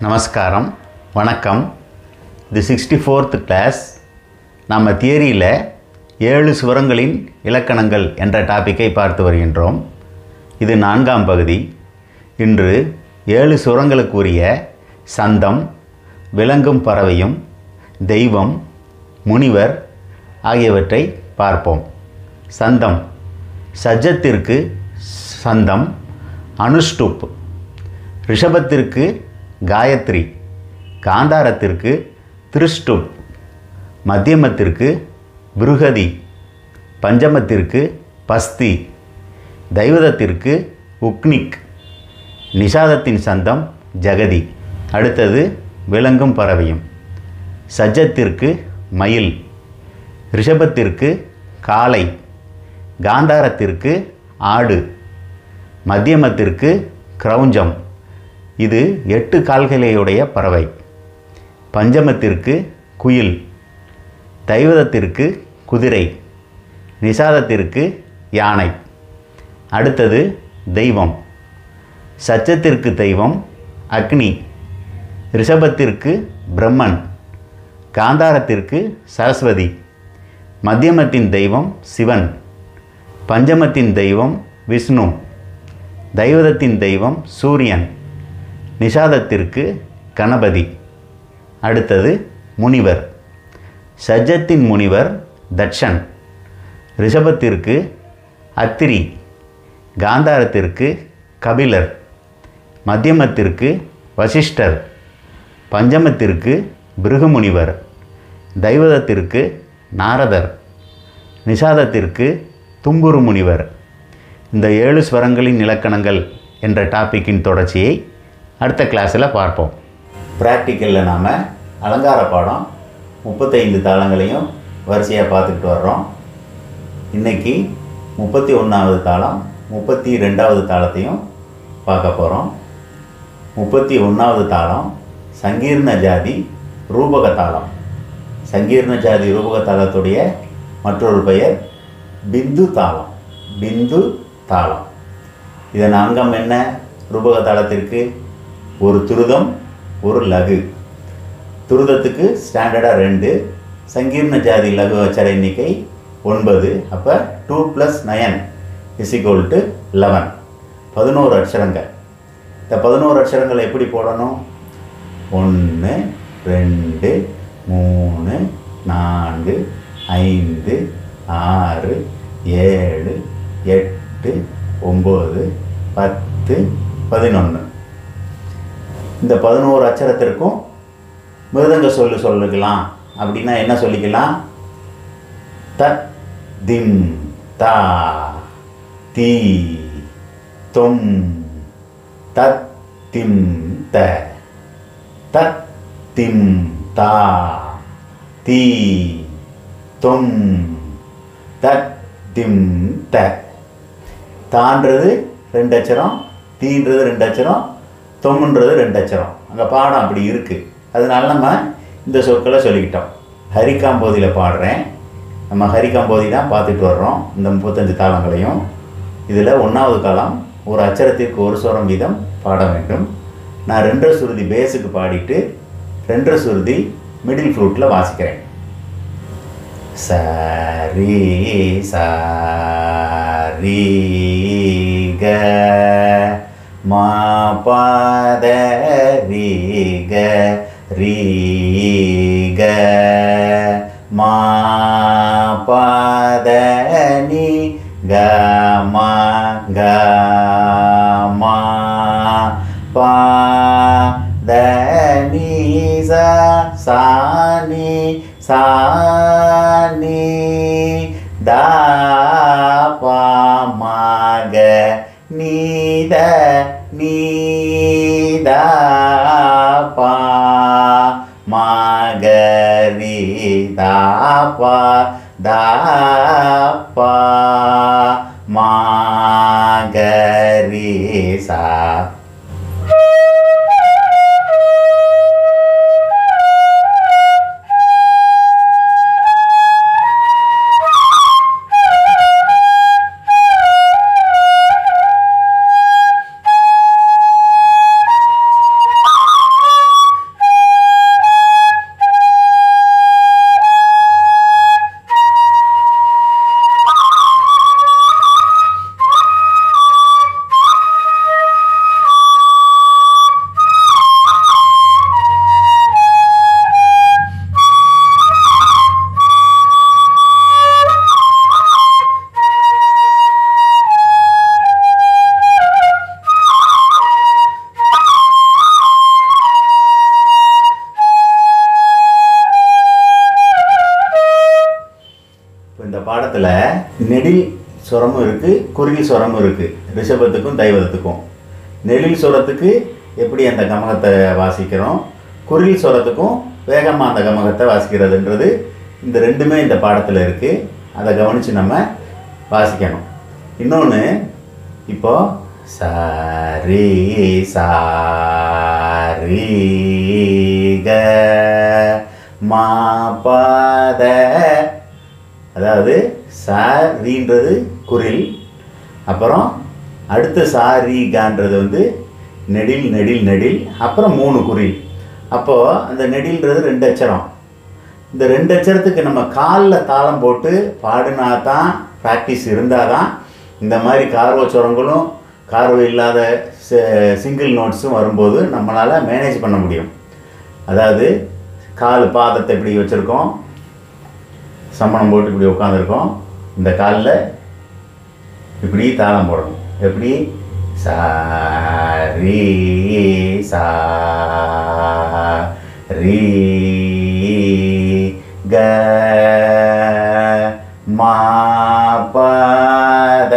நமஸ்காரம், வணக்கம். இது 64th கிளாஸ். நம்ம தியரியில் 7 சுரங்களின் இலக்கணங்கள் என்ற டாப்பிக்கை பார்த்து வருகின்றோம். இது 4ஆம் பகுதி. இன்று 7 சுரங்களுக்குரிய சந்தம், விளங்கும் பறவையும், தெய்வம், முனிவர் ஆகியவற்றை பார்ப்போம். சந்தம். சஜ்ஜத்திற்கு சந்தம் அனுஷ்டுப், ரிஷபத்திற்கு காயத்ரி, காந்தாரத்திற்கு திருஷ்டுப், மத்தியமத்திற்கு பிருகதி, பஞ்சமத்திற்கு பஸ்தி, தைவதத்திற்கு உக்னிக், நிஷாதத்தின் சந்தம் ஜகதி. அடுத்தது விளங்கும் பறவையும். சஜ்ஜத்திற்கு மயில், ரிஷபத்திற்கு காளை, காந்தாரத்திற்கு ஆடு, மத்தியமத்திற்கு கிரௌஞ்சம், இது 8 கால்களையுடைய பறவை. பஞ்சமத்திற்கு குயில், தைவதத்திற்கு குதிரை, நிஷாதத்திற்கு யானை. அடுத்தது தெய்வம். சச்சத்திற்கு தெய்வம் அக்னி, ரிஷபத்திற்கு பிரம்மன், காந்தாரத்திற்கு சரஸ்வதி, மத்தியமத்தின் தெய்வம் சிவன், பஞ்சமத்தின் தெய்வம் விஷ்ணு, தைவதத்தின் தெய்வம் சூரியன், நிஷாதத்திற்கு கணபதி. அடுத்தது முனிவர். சஜ்ஜத்தின் முனிவர் தட்சன், ரிஷபத்திற்கு அத்திரி, காந்தாரத்திற்கு கபிலர், மத்தியமத்திற்கு வசிஷ்டர், பஞ்சமத்திற்கு பிருகுமுனிவர், தைவதத்திற்கு நாரதர், நிஷாதத்திற்கு தும்புரு முனிவர். இந்த 7 ஸ்வரங்களின் இலக்கணங்கள் என்ற டாப்பிக்கின் தொடர்ச்சியை அடுத்த கிளாஸில் பார்ப்போம். ப்ராக்டிக்கலில் நாம் அலங்கார பாடம் 35 தாளங்களையும் வரிசையாக பார்த்துக்கிட்டு வர்றோம். இன்றைக்கி 31வது தாளம், 32வது தாளத்தையும் பார்க்க போகிறோம். 31வது தாளம் சங்கீர்ண ஜாதி ரூபக தாளம். சங்கீர்ண ஜாதி ரூபக தாளத்துடைய மற்றொரு பெயர் பிந்து தாளம். பிந்து தாளம். இதன் அங்கம் என்ன? ரூபக தாளத்திற்கு ஒரு துருதம், ஒரு லகு. துருதத்துக்கு ஸ்டாண்டர்டாக 2, சங்கீர்ண ஜாதி லகு அச்சர எண்ணிக்கை 9. அப்போ 2 + 9 = 11. 11 அட்சரங்கள். இந்த 11 அட்சரங்களை எப்படி போடணும்? 1 2 3 4 5 6 7 8 9 10 11. இந்த 11 அட்சரத்திற்கும் மிருதங்க சொல்லிக்கலாம். அப்படின்னா என்ன சொல்லிக்கலாம்? தத் திம் தா தி தொம் தத் திம் த தத் திம் தா தி தொம் தத் திம் த. தான்றது 2 அட்சரம், தீன்றது 2 அட்சரம், தொம்முன்றது 2 அட்சரம். அங்கே பாடம் அப்படி இருக்குது. அதனால நம்ம இந்த சொற்களை சொல்லிக்கிட்டோம். ஹரிகாம்போதியில் பாடுறேன். நம்ம ஹரிகாம்போதி தான் பார்த்துட்டு வர்றோம் இந்த 35 தாளங்களையும். இதில் 1வது காலம் ஒரு அட்சரத்திற்கு ஒரு சுரம் வீதம் பாட வேண்டும். நான் 2 சுருதி பேஸுக்கு பாடிட்டு 2 சுருதி மிடில் ஃப்ளூட்டில் வாசிக்கிறேன். சரி சரி க மா பத ரீ க ரீ க மா பத நீ க மா க மா பா த நீ சா சா நீ சா நீ தா பா மா க நீ த நீ தா பா மா க ரீ தா பா தா பா மா க ரீ சா. இப்போ இந்த பாடத்தில் நெடில் சுரமும் இருக்குது, குரில் சுரமும் இருக்குது. ரிஷபத்துக்கும் தைவதத்துக்கும். நெடில் சுரத்துக்கு எப்படி அந்த கமகத்தை வாசிக்கிறோம், குரில் சுரத்துக்கும் வேகமாக அந்த கமகத்தை வாசிக்கிறதுன்றது இந்த ரெண்டுமே இந்த பாடத்தில் இருக்குது. அதை கவனித்து நம்ம வாசிக்கணும். இன்னொன்று, இப்போது சாரி சாரி க மா பத, அதாவது சாரின்றது குரில், அப்புறம் அடுத்த சாரிகான்றது வந்து நெடில் நெடில் நெடில், அப்புறம் 3 குரில். அப்போது அந்த நெடில்ன்றது 2 அச்சரம். இந்த 2 அச்சரத்துக்கு நம்ம காலில் தாளம் போட்டு பாடினா தான், ப்ராக்டிஸ் இருந்தால் தான் இந்த மாதிரி கார்வ சுரங்களும் கார்வ இல்லாத சிங்கிள் நோட்ஸும் வரும்போது நம்மளால் மேனேஜ் பண்ண முடியும். அதாவது பாதத்தை இப்படி வச்சுருக்கோம், சம்மணம் போட்டு இப்படி உட்காந்துருக்கோம், இந்த காலில் இப்படி தாளம் போடணும். எப்படி சாரி சாரி க மா பத,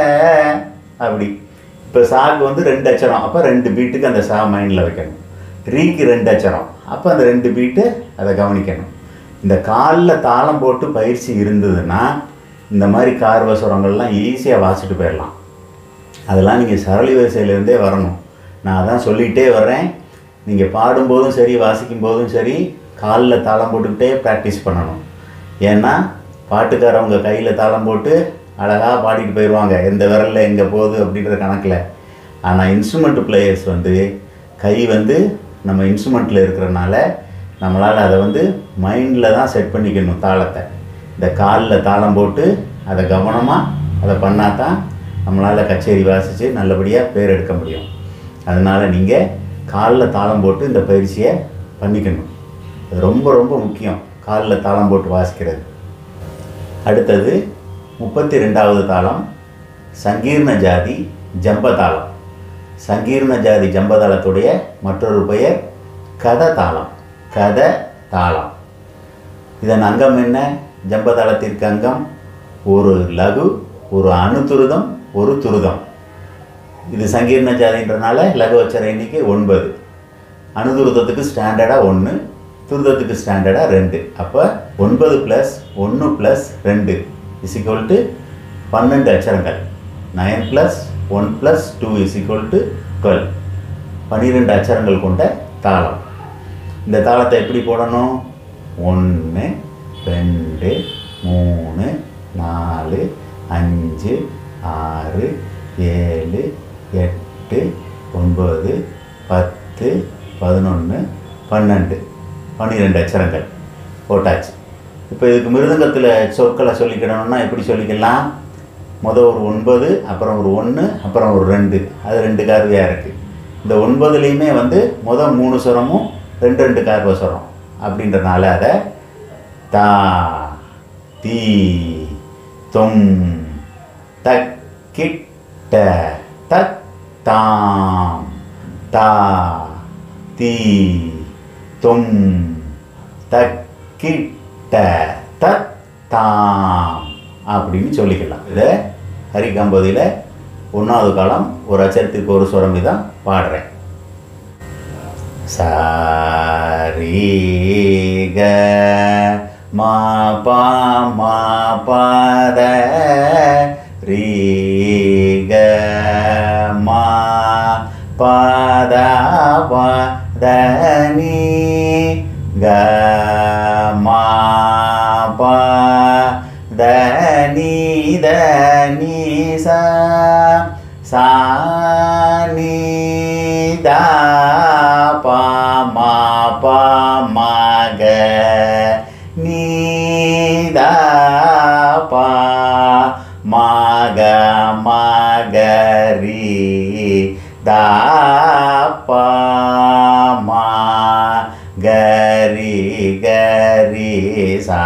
அப்படி. இப்போ சாக்கு வந்து 2 அச்சரம், அப்போ 2 பீட்டுக்கு அந்த சா மைண்டில் வைக்கணும். ரீக்கு 2 அச்சரம், அப்போ அந்த 2 பீட்டு அதை கவனிக்கணும். இந்த காலில் தாளம் போட்டு பயிற்சி இருந்ததுன்னா இந்த மாதிரி கார்வ சுரங்கள்லாம் ஈஸியாக வாசிட்டு போயிடலாம். அதெல்லாம் நீங்கள் சரளி வரிசையிலேருந்தே வரணும். நான் அதான் சொல்லிகிட்டே வர்றேன். நீங்கள் பாடும்போதும் சரி, வாசிக்கும் போதும் சரி, காலில் தாளம் போட்டுக்கிட்டே ப்ராக்டிஸ் பண்ணணும். ஏன்னா பாட்டுக்காரவங்க கையில் தாளம் போட்டு அழகாக பாடிட்டு போயிடுவாங்க, எந்த விரலில் எங்கே போகுது அப்படின்ற கணக்கில். ஆனால் இன்ஸ்ட்ருமெண்ட் பிளேயர்ஸ் வந்து கை வந்து நம்ம இன்ஸ்ட்ருமெண்ட்டில் இருக்கிறனால நம்மளால் அதை வந்து மைண்டில் தான் செட் பண்ணிக்கணும் தாளத்தை. இந்த காலில் தாளம் போட்டு அதை கவனமாக அதை பண்ணால் தான் நம்மளால் கச்சேரி வாசித்து நல்லபடியாக பேர் எடுக்க முடியும். அதனால் நீங்கள் காலில் தாளம் போட்டு இந்த பயிற்சியை பண்ணிக்கணும். அது ரொம்ப ரொம்ப முக்கியம், காலில் தாளம் போட்டு வாசிக்கிறது. அடுத்தது 32வது தாளம் சங்கீர்ண ஜாதி ஜம்பதாளம். சங்கீர்ண ஜாதி ஜம்பதாளத்துடைய மற்றொரு பெயர் கத தாளம். கத தாளம். இதன் அங்கம் என்ன? ஜம்பதாளத்திற்கு அங்கம் ஒரு லகு, ஒரு அணுதுருதம், ஒரு துருதம். இது சங்கீர்ண ஜாதின்றனால லகு அச்சர எண்ணிக்கை 9. அணுதுருதத்துக்கு ஸ்டாண்டர்டாக 1, துருதத்துக்கு ஸ்டாண்டர்டாக 2. அப்போ 9 + 1 + 2 = 12 அச்சரங்கள். 9 + 1 + 2 = 12. 12 அச்சரங்கள் கொண்ட தாளம். இந்த தாளத்தை எப்படி போடணும்? 1 2 3 4 5 6 7 8 9 10 11 12 12 அச்சரங்கள் போட்டாச்சு. இப்போ இதுக்கு மிருதங்கத்தில் சொற்களை சொல்லிக்கிடணும்னா எப்படி சொல்லிக்கலாம்? முதல் ஒரு 9, அப்புறம் ஒரு 1, அப்புறம் ஒரு 2. அது 2 கார்வையாக இருக்குது. இந்த 9லேயுமே வந்து முதல் 3 சுரமும் 2 கார்வ சுரம் அப்படின்றனால அதை தா தீ தொம் தக் கிட்ட தக் தாம் தா தீ தொம் தக் கிட்ட தக் தாம் அப்படின்னு சொல்லிக்கலாம். இதை ஹரிகம்பதியில் 1வது காலம் ஒரு அச்சரத்திற்கு ஒரு சுரம் தான் பாடுறேன். சாரி க மா பா மா பத ரீ க மா பத பத நீ க மா பத நீ த நீ சா சா நீ தா பா மா பா மா க நீ தா பா மா க மா க ரீ தா பா மா க ரீ சா.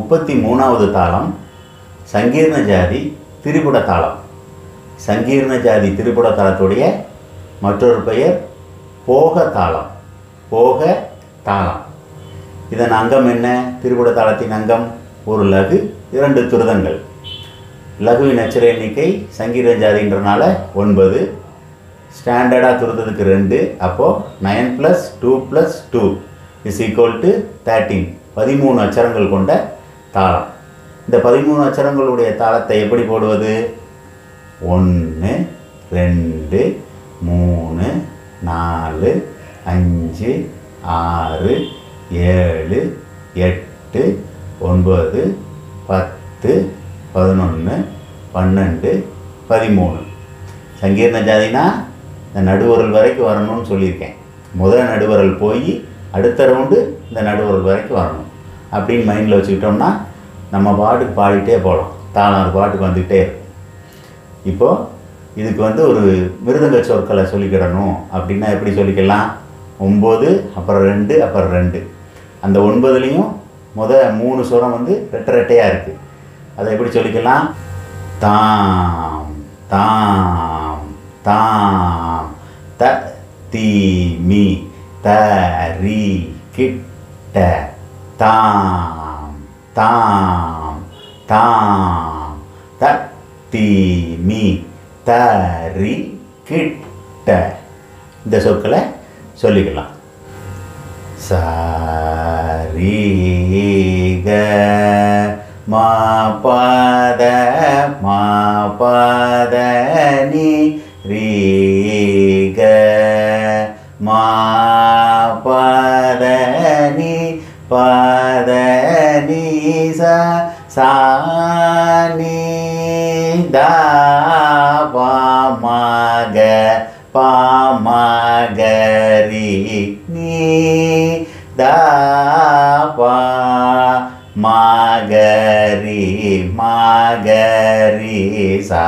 33வது தாளம் சங்கீர்ண ஜாதி திரிபுட தாளம். சங்கீர்ண ஜாதி திரிபுட தாளத்துடைய மற்றொரு பெயர் போக தாளம். போக தாளம். இதன் அங்கம் என்ன? திரிபுட தாளத்தின் அங்கம் ஒரு லகு, 2 துருதங்கள். லகுவின் அச்சர எண்ணிக்கை சங்கீர்ண ஜாதின்றனால 9, ஸ்டாண்டர்டாக துருதத்துக்கு 2, அப்போது 9 + 2 + 2 = 13. 13 அச்சரங்கள் கொண்ட தாளம். இந்த 13 அச்சரங்களுடைய தாளத்தை எப்படி போடுவது? 1 2 3 4 5 6 7 8 9 10 11 12 13. சங்கீர்ண ஜாதினா இந்த நடுவரல் வரைக்கும் வரணும்னு சொல்லியிருக்கேன். முதல் நடுவரல் போய் அடுத்த ரவுண்டு இந்த நடுவரல் வரைக்கும் வரணும் அப்படின்னு மைண்டில் வச்சுக்கிட்டோம்னா நம்ம பாட்டுக்கு பாடிட்டே போகலாம். தாளம் அது பாட்டுக்கு வந்துக்கிட்டே இருக்கும். இப்போது இதுக்கு ஒரு மிருதங்க சொற்களை சொல்லிக்கிடணும் அப்படின்னா எப்படி சொல்லிக்கலாம்? 9 அப்புறம் 2 அப்புறம் 2. அந்த 9லையும் 3 சுரம் ரெட்டை ரெட்டையாக இருக்குது. அதை எப்படி சொல்லிக்கலாம்? தாம் தாம் தாம் த தி மீ த ரி கிட்ட தாம் தாம் தாம் த தி மீ த ரி கிட்ட. இந்த சொற்களை சொல்லிக்கலாம். ச ரி க மா பத நி ரி க மா பத நி சா நி த பா மா க பா மா க ரி நீ த பா மா க ரி மா க ரி சா.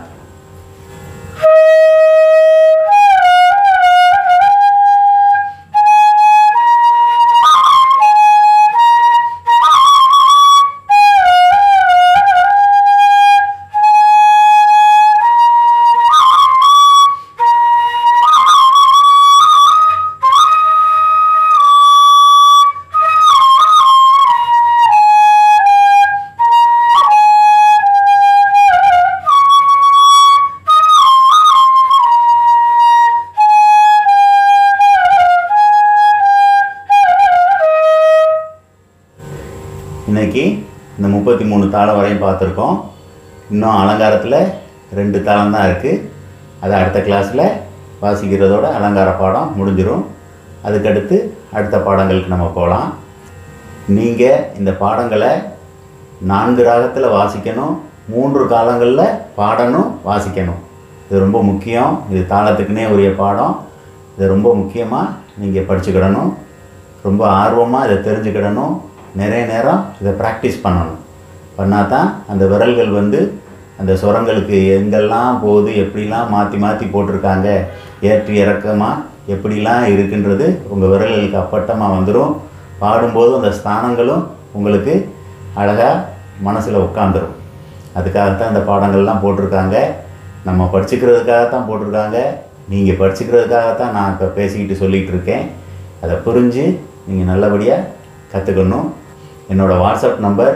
இன்றைக்கி இந்த 33 தாளம் வரையும் பார்த்துருக்கோம். இன்னும் அலங்காரத்தில் 2 தாளம் தான் இருக்குது. அதை அடுத்த கிளாஸில் வாசிக்கிறதோட அலங்கார பாடம் முடிஞ்சிடும். அதுக்கடுத்து அடுத்த பாடங்களுக்கு நம்ம போகலாம். நீங்கள் இந்த பாடங்களை 4 ராகத்தில் வாசிக்கணும், 3 காலங்களில் பாடணும், வாசிக்கணும். இது ரொம்ப முக்கியம். இது தாளத்துக்குன்னே உரிய பாடம். இது ரொம்ப முக்கியமாக நீங்கள் படிச்சுக்கிடணும். ரொம்ப ஆர்வமாக இதை தெரிஞ்சுக்கிடணும். நிறைய நேரம் இதை ப்ராக்டிஸ் பண்ணணும். பண்ணால் தான் அந்த விரல்கள் அந்த சுரங்களுக்கு எங்கெல்லாம் போகுது, எப்படிலாம் மாற்றி மாற்றி போட்டிருக்காங்க, ஏற்றி இறக்கமாக எப்படிலாம் இருக்குன்றது உங்கள் விரல்களுக்கு அப்பட்டமாக வந்துடும். பாடும்போது அந்த ஸ்தானங்களும் உங்களுக்கு அழகாக மனசில் உட்காந்துரும். அதுக்காகத்தான் இந்த பாடங்கள்லாம் போட்டிருக்காங்க. நம்ம படிச்சுக்கிறதுக்காகத்தான் போட்டிருக்காங்க. நீங்கள் படிச்சுக்கிறதுக்காகத்தான் நான் இப்போ பேசிக்கிட்டு சொல்லிகிட்டு இருக்கேன். அதை புரிஞ்சு நீங்கள் நல்லபடியாக கற்றுக்கணும். என்னோடய வாட்ஸ்அப் நம்பர்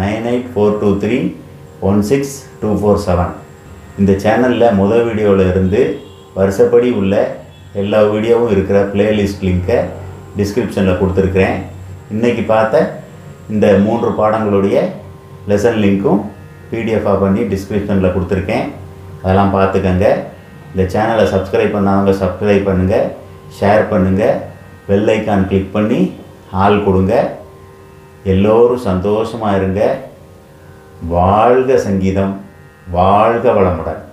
9842316247. இந்த சேனலில் முதல் வீடியோவில் இருந்து வருஷப்படி உள்ள எல்லா வீடியோவும் இருக்கிற பிளேலிஸ்ட் லிங்க்கை டிஸ்கிரிப்ஷனில் கொடுத்துருக்குறேன். இன்றைக்கி பார்த்த இந்த 3 பாடங்களுடைய லெசன் லிங்க்கும் பிடிஎஃபாக பண்ணி டிஸ்கிரிப்ஷனில் கொடுத்துருக்கேன். அதெல்லாம் பார்த்துக்கங்க. இந்த சேனலை சப்ஸ்கிரைப் பண்ணாதவங்க சப்ஸ்கிரைப் பண்ணுங்கள், ஷேர் பண்ணுங்கள், பெல் ஐக்கான் கிளிக் பண்ணி ஆள் கொடுங்க. எல்லோரும் சந்தோஷமாக இருங்க. வாழ்க சங்கீதம், வாழ்க வளமுடன்.